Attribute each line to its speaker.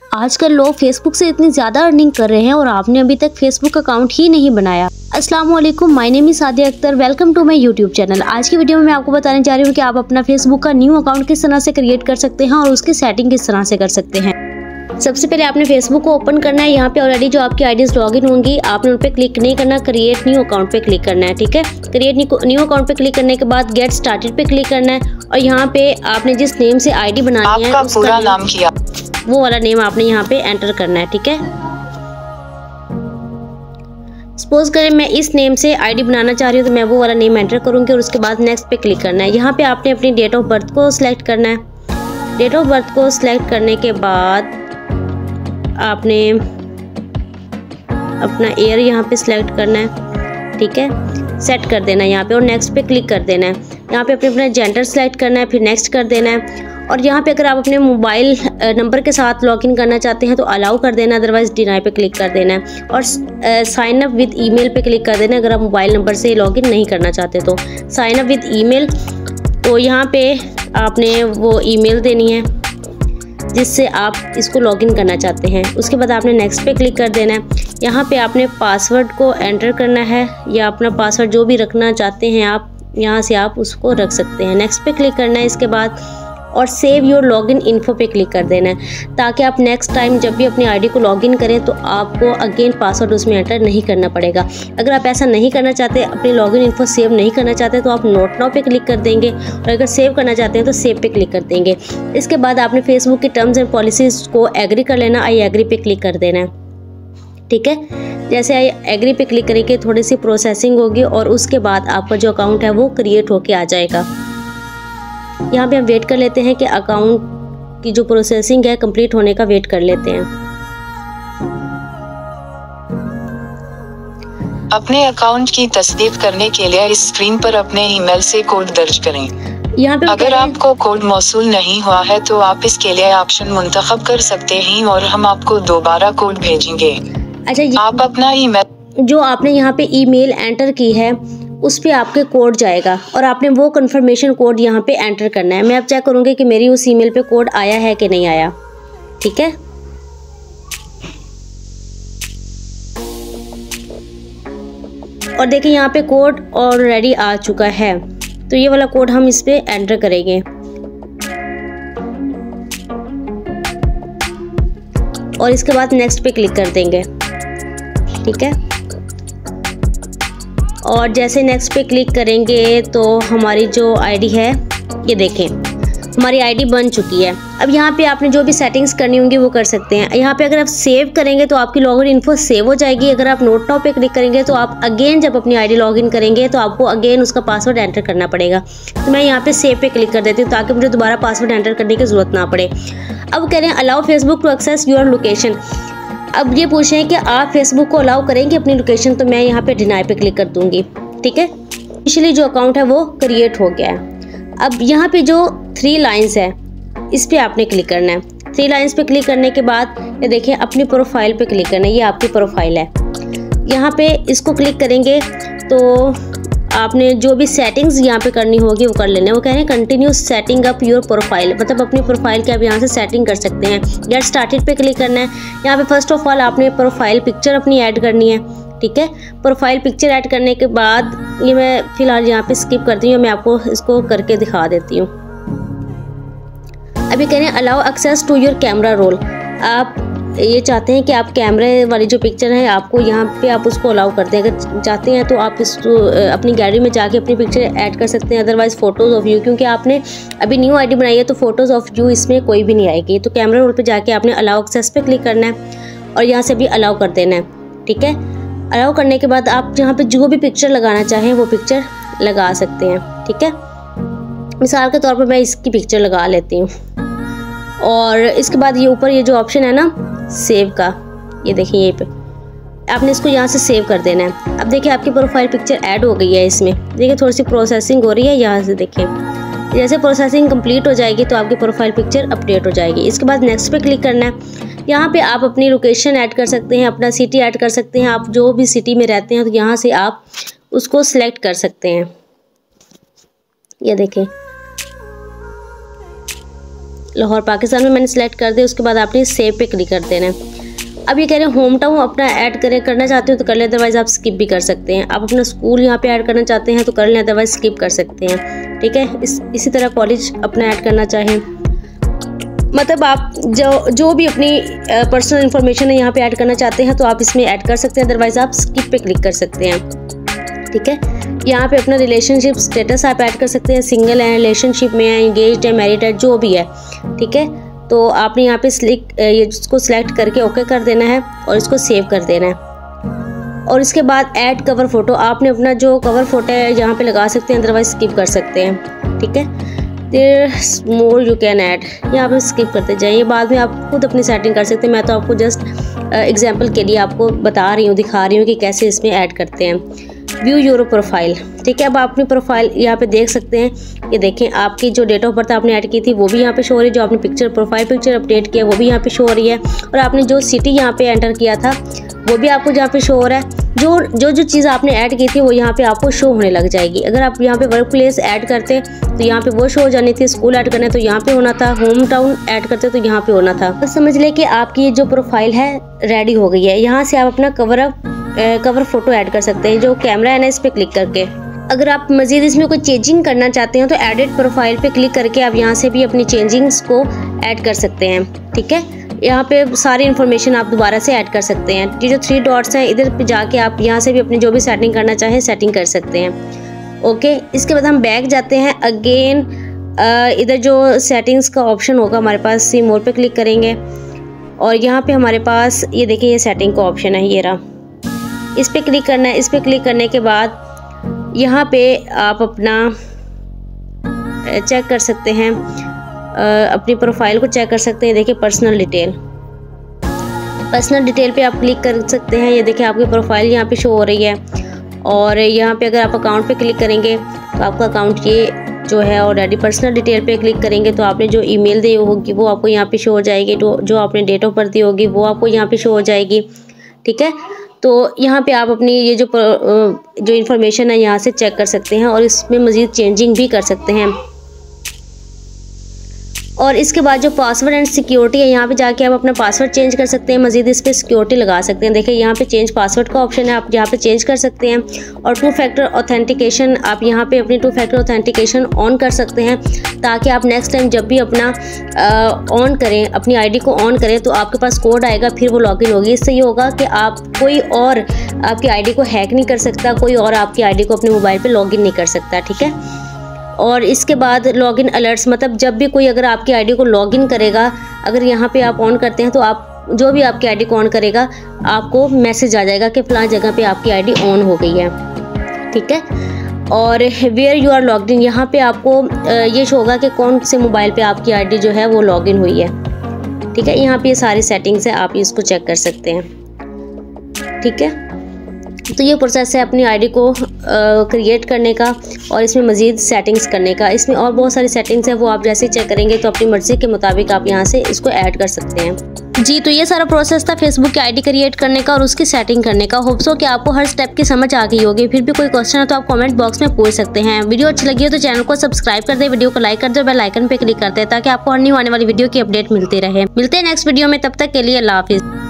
Speaker 1: आजकल लोग फेसबुक से इतनी ज़्यादा अर्निंग कर रहे हैं और आपने अभी तक फेसबुक अकाउंट ही नहीं बनाया। अस्सलाम वालेकुम, my name is Sadia Akhtar, welcome to my YouTube channel. आज की वीडियो में मैं आपको बताने जा रही हूँ कि आप अपना फेसबुक का न्यू अकाउंट किस तरह से क्रिएट कर सकते हैं और उसकी सेटिंग किस तरह से कर सकते हैं। सबसे पहले आपने फेसबुक को ओपन करना है। यहाँ पे ऑलरेडी जो आपकी आईडीज लॉगिन होंगी आपने उन पर क्लिक नहीं करना, क्रिएट न्यू अकाउंट पे क्लिक करना है। ठीक है, क्रिएट न्यू अकाउंट पे क्लिक करने के बाद गेट स्टार्टेड पे क्लिक करना है और यहाँ पे आपने जिस नेम से आईडी बनानी है
Speaker 2: आपका पूरा नाम किया
Speaker 1: वो वाला नेम आपने यहाँ पे एंटर करना है। ठीक है, सपोज करें मैं इस नेम से आईडी बनाना चाह रही हूँ तो मैं वो वाला नेम एंटर करूँगी और उसके बाद नेक्स्ट पे क्लिक करना है। यहाँ पे आपने अपनी डेट ऑफ बर्थ को सिलेक्ट करना है। डेट ऑफ बर्थ को सिलेक्ट करने के बाद आपने अपना ईयर यहाँ पे सिलेक्ट करना है। ठीक है, सेट कर देना है यहाँ पे और नेक्स्ट पे क्लिक कर देना है। यहाँ पे अपना जेंडर सेलेक्ट करना है, फिर नेक्स्ट कर देना है। और यहाँ पे अगर आप अपने मोबाइल नंबर के साथ लॉगिन करना चाहते हैं तो अलाउ कर देना, अदरवाइज डिनाई पे क्लिक कर देना है और साइन अप विद ईमेल पे क्लिक कर देना है। अगर आप मोबाइल नंबर से लॉगिन नहीं करना चाहते तो साइन अप विद ईमेल, तो यहाँ पे आपने वो ईमेल देनी है जिससे आप इसको लॉगिन करना चाहते हैं। उसके बाद आपने नेक्स्ट पे क्लिक कर देना है। यहाँ पे आपने पासवर्ड को एंटर करना है या अपना पासवर्ड जो भी रखना चाहते हैं आप यहाँ से आप उसको रख सकते हैं। नेक्स्ट पे क्लिक करना है इसके बाद और सेव योर लॉगिन इन्फो पे क्लिक कर देना है ताकि आप नेक्स्ट टाइम जब भी अपनी आईडी को लॉगिन करें तो आपको अगेन पासवर्ड उसमें एंटर नहीं करना पड़ेगा। अगर आप ऐसा नहीं करना चाहते, अपनी लॉगिन इन्फो सेव नहीं करना चाहते तो आप नोट नाउ पे क्लिक कर देंगे और अगर सेव करना चाहते हैं तो सेव पे क्लिक कर देंगे। इसके बाद आपने फेसबुक की टर्म्स एंड पॉलिसीज को एग्री कर लेना, आई एग्री पे क्लिक कर देना है। ठीक है, जैसे आई एग्री पे क्लिक करेंगे थोड़ी सी प्रोसेसिंग होगी और उसके बाद आपका जो अकाउंट है वो क्रिएट होके आ जाएगा। यहाँ पे हम वेट कर लेते हैं कि अकाउंट की जो प्रोसेसिंग है कंप्लीट होने का वेट कर लेते हैं।
Speaker 2: अपने अकाउंट की तस्दीक करने के लिए इस स्क्रीन पर अपने ईमेल से कोड दर्ज करें।
Speaker 1: यहाँ पे
Speaker 2: अगर आपको कोड मौसूल नहीं हुआ है तो आप इसके लिए ऑप्शन मुंतखब कर सकते हैं और हम आपको दोबारा कोड भेजेंगे।
Speaker 1: अच्छा,
Speaker 2: आप अपना ईमेल
Speaker 1: जो आपने यहाँ पे ईमेल एंटर की है उस पे आपके कोड जाएगा और आपने वो कंफर्मेशन कोड यहाँ पे एंटर करना है। मैं अब चेक करूँगी कि मेरी उस ईमेल पे कोड आया है कि नहीं आया। ठीक है, और देखिए यहाँ पे कोड ऑलरेडी आ चुका है तो ये वाला कोड हम इस पे एंटर करेंगे और इसके बाद नेक्स्ट पे क्लिक कर देंगे। ठीक है, और जैसे नेक्स्ट पे क्लिक करेंगे तो हमारी जो आईडी है ये देखें हमारी आईडी बन चुकी है। अब यहाँ पे आपने जो भी सेटिंग्स करनी होंगी वो कर सकते हैं। यहाँ पे अगर आप सेव करेंगे तो आपकी लॉगिन इन्फो सेव हो जाएगी। अगर आप नोट नाउ पे क्लिक करेंगे तो आप अगेन जब अपनी आईडी लॉगिन करेंगे तो आपको अगेन उसका पासवर्ड एंटर करना पड़ेगा। तो मैं यहाँ पे सेव पे क्लिक कर देती हूँ ताकि मुझे दोबारा पासवर्ड एंटर करने की ज़रूरत ना पड़े। अब कह रहे हैं allow Facebook to access your location. अब ये पूछ रहे हैं कि आप फेसबुक को अलाउ करेंगे अपनी लोकेशन, तो मैं यहाँ पे डिनाई पे क्लिक कर दूंगी। ठीक है, इनिशियली जो अकाउंट है वो क्रिएट हो गया है। अब यहाँ पे जो 3 लाइंस है इस पे आपने क्लिक करना है। 3 लाइंस पे क्लिक करने के बाद ये देखिए अपनी प्रोफाइल पे क्लिक करना है। ये आपकी प्रोफाइल है। यहाँ पे इसको क्लिक करेंगे तो आपने जो भी सेटिंग्स यहाँ पे करनी होगी वो कर लेना है। वो कह रहे हैं continue setting up your profile, मतलब अपनी प्रोफाइल की आप यहाँ से सेटिंग कर सकते हैं। गेट स्टार्टेड पे क्लिक करना है। यहाँ पे फर्स्ट ऑफ ऑल आपने प्रोफाइल पिक्चर अपनी ऐड करनी है। ठीक है, प्रोफाइल पिक्चर ऐड करने के बाद ये मैं फिलहाल यहाँ पे स्किप करती हूँ, मैं आपको इसको करके दिखा देती हूँ। अभी कह रहे हैं allow access to your camera roll. आप ये चाहते हैं कि आप कैमरे वाली जो पिक्चर है आपको यहाँ पे आप उसको अलाउ करते हैं। अगर चाहते हैं तो आप इसको अपनी गैलरी में जाके अपनी पिक्चर ऐड कर सकते हैं, अदरवाइज फ़ोटोज़ ऑफ यू, क्योंकि आपने अभी न्यू आईडी बनाई है तो फ़ोटोज़ ऑफ यू इसमें कोई भी नहीं आएगी। तो कैमरा रोल पे जाके आपने अलाउ एक्सेस पे क्लिक करना है और यहाँ से भी अलाउ कर देना है। ठीक है, अलाउ करने के बाद आप यहाँ पे जो भी पिक्चर लगाना चाहें वो पिक्चर लगा सकते हैं। ठीक है, मिसाल के तौर पर मैं इसकी पिक्चर लगा लेती हूँ और इसके बाद ये ऊपर ये जो ऑप्शन है ना सेव का, ये देखिए ये पे आपने इसको यहाँ से सेव कर देना है। अब देखिए आपकी प्रोफाइल पिक्चर ऐड हो गई है इसमें। देखिए थोड़ी सी प्रोसेसिंग हो रही है, यहाँ से देखिए जैसे प्रोसेसिंग कंप्लीट हो जाएगी तो आपकी प्रोफाइल पिक्चर अपडेट हो जाएगी। इसके बाद नेक्स्ट पे क्लिक करना है। यहाँ पे आप अपनी लोकेशन ऐड कर सकते हैं, अपना सिटी ऐड कर सकते हैं। आप जो भी सिटी में रहते हैं तो यहाँ से आप उसको सिलेक्ट कर सकते हैं। ये देखें लाहौर पाकिस्तान में मैंने सेलेक्ट कर दिया। उसके बाद आपने सेव पे क्लिक कर देना है। अब ये कह रहे हैं होम टाउन अपना ऐड करना चाहते हो तो कर लें, अदरवाइज़ आप स्किप भी कर सकते हैं। आप अपना स्कूल यहाँ पे ऐड करना चाहते हैं तो कर लें, अदरवाइज़ स्किप कर सकते हैं। ठीक है, इसी तरह कॉलेज अपना ऐड करना चाहें, मतलब आप जो भी अपनी पर्सनल इन्फॉर्मेशन है यहाँ पे ऐड करना चाहते हैं तो आप इसमें ऐड कर सकते हैं, अदरवाइज़ आप स्किप पे क्लिक कर सकते हैं। ठीक है, यहाँ पे अपना रिलेशनशिप स्टेटस आप ऐड कर सकते हैं, सिंगल है, रिलेशनशिप में है, इंगेज्ड है, मैरिड है, जो भी है। ठीक है, तो आपने यहाँ पे इसको सिलेक्ट करके ओके कर देना है और इसको सेव कर देना है। और इसके बाद ऐड कवर फ़ोटो, आपने अपना जो कवर फोटो है यहाँ पे लगा सकते हैं, अदरवाइज स्किप कर सकते हैं। ठीक है, there more you can add, यहाँ पे स्किप करते जाइए, बाद में आप खुद अपनी सेटिंग कर सकते हैं। मैं तो आपको जस्ट एग्जांपल के लिए आपको बता रही हूँ, दिखा रही हूँ कि कैसे इसमें ऐड करते हैं। व्यू योर प्रोफाइल, ठीक है, अब आप अपनी प्रोफाइल यहाँ पे देख सकते हैं। ये देखें, आपकी जो डेट ऑफ बर्थ आपने ऐड की थी वो भी यहाँ पे शो हो रही है, जो आपने प्रोफाइल पिक्चर अपडेट किया वो भी यहाँ पे शो हो रही है, और आपने जो सिटी यहाँ पे एंटर किया था वो भी आपको यहाँ पे शो हो रहा है। जो चीज़ आपने ऐड की थी वो यहाँ पे आपको शो होने लग जाएगी। अगर आप यहाँ पे वर्क प्लेस ऐड करते तो यहाँ पे वो शो हो जानी थी, स्कूल ऐड करना तो यहाँ पे होना था, होम टाउन ऐड करते तो यहाँ पे होना था। तो समझ लें कि आपकी ये जो प्रोफाइल है रेडी हो गई है। यहाँ से आप अपना कवर फोटो ऐड कर सकते हैं, जो कैमरा है ना इस पर क्लिक करके। अगर आप मज़ीद इसमें कोई चेंजिंग करना चाहते हैं तो एडिट प्रोफाइल पे क्लिक करके आप यहाँ से भी अपनी चेंजिंग्स को ऐड कर सकते हैं। ठीक है, यहाँ पे सारी इन्फॉर्मेशन आप दोबारा से ऐड कर सकते हैं। ये जो 3 डॉट्स हैं इधर पे जाके आप यहाँ से भी अपनी जो भी सेटिंग करना चाहें सेटिंग कर सकते हैं। ओके, इसके बाद हम बैक जाते हैं। अगेन इधर जो सेटिंग्स का ऑप्शन होगा हमारे पास, सी मोर पे क्लिक करेंगे और यहाँ पे हमारे पास ये देखिए ये सेटिंग का ऑप्शन है, ये रहा, इस पर क्लिक करना है। इस पर क्लिक करने के बाद यहाँ पे आप अपना चेक कर सकते हैं, अपनी प्रोफाइल को चेक कर सकते हैं। देखिए पर्सनल डिटेल पे आप क्लिक कर सकते हैं। ये देखिए आपकी प्रोफाइल यहाँ पे शो हो रही है, और यहाँ पे अगर आप अकाउंट पे क्लिक करेंगे तो आपका अकाउंट ये जो है ऑलरेडी। पर्सनल डिटेल पे क्लिक करेंगे तो आपने जो ईमेल दी होगी वो आपको यहाँ पे शो हो जाएगी, जो आपने डेट ऑफ बर्थ दी होगी वो आपको यहाँ पे शो हो जाएगी। ठीक है, तो यहाँ पे आप अपनी ये जो इन्फॉर्मेशन है यहाँ से चेक कर सकते हैं और इसमें मज़ीद चेंजिंग भी कर सकते हैं। और इसके बाद जो पासवर्ड एंड सिक्योरिटी है, यहाँ पे जाके आप अपना पासवर्ड चेंज कर सकते हैं, मज़ीद इस पर सिक्योरिटी लगा सकते हैं। देखिए यहाँ पे चेंज पासवर्ड का ऑप्शन है, आप यहाँ पे चेंज कर सकते हैं। और 2 फैक्टर ऑथेंटिकेशन, आप यहाँ पे अपनी 2 फैक्टर ऑथेंटिकेशन ऑन कर सकते हैं, ताकि आप नेक्स्ट टाइम जब भी अपना ऑन करें, अपनी आईडी को ऑन करें तो आपके पास कोड आएगा, फिर वो लॉगिन होगी। इससे ये होगा कि आप कोई और आपकी आईडी को हैक नहीं कर सकता, कोई और आपकी आईडी को अपने मोबाइल पर लॉगिन नहीं कर सकता। ठीक है, और इसके बाद लॉगिन अलर्ट्स, मतलब जब भी कोई अगर आपकी आईडी को लॉगिन करेगा, अगर यहाँ पे आप ऑन करते हैं तो आप जो भी आपकी आईडी को ऑन करेगा आपको मैसेज आ जाएगा कि फ़लाँ जगह पे आपकी आईडी ऑन हो गई है। ठीक है, और where you are logged in, यहाँ पे आपको ये शो होगा कि कौन से मोबाइल पे आपकी आईडी जो है वो लॉगिन हुई है। ठीक है, यहाँ पे ये सारी सेटिंग्स है, आप इसको चेक कर सकते हैं। ठीक है, तो ये प्रोसेस है अपनी आईडी को क्रिएट करने का और इसमें मज़ीद सेटिंग्स करने का। इसमें और बहुत सारी सेटिंग्स हैं, वो आप जैसे ही चेक करेंगे तो अपनी मर्ज़ी के मुताबिक आप यहाँ से इसको ऐड कर सकते हैं। जी, तो ये सारा प्रोसेस था फेसबुक की आईडी क्रिएट करने का और उसकी सेटिंग करने का। होप सो कि आपको हर स्टेप की समझ आ गई होगी। फिर भी कोई क्वेश्चन है तो आप कमेंट बॉक्स में पूछ सकते हैं। वीडियो अच्छी लगी हो तो चैनल को सब्सक्राइब कर दे, वीडियो को लाइक कर दे, बेल आइकन पे क्लिक करते हैं ताकि आपको हर न्यू आने वाली वीडियो की अपडेट मिलती रहे। मिलते हैं नेक्स्ट वीडियो में, तब तक के लिए अल्लाह हाफिज़।